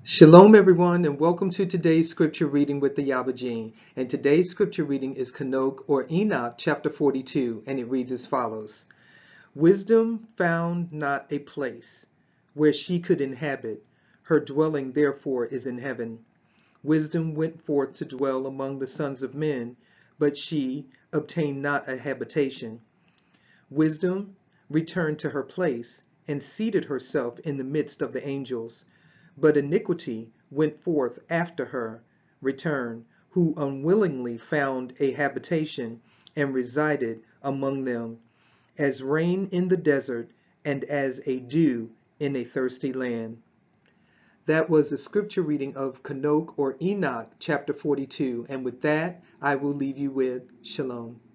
Shalom, everyone, and welcome to today's scripture reading with the Ayaba. And today's scripture reading is Enoch or Enoch, chapter 42, and it reads as follows. Wisdom found not a place where she could inhabit. Her dwelling, therefore, is in heaven. Wisdom went forth to dwell among the sons of men, but she obtained not a habitation. Wisdom returned to her place and seated herself in the midst of the angels. But iniquity went forth after her return, who unwillingly found a habitation and resided among them, as rain in the desert and as a dew in a thirsty land. That was the scripture reading of Enoch or Enoch, chapter 42. And with that, I will leave you with Shalom.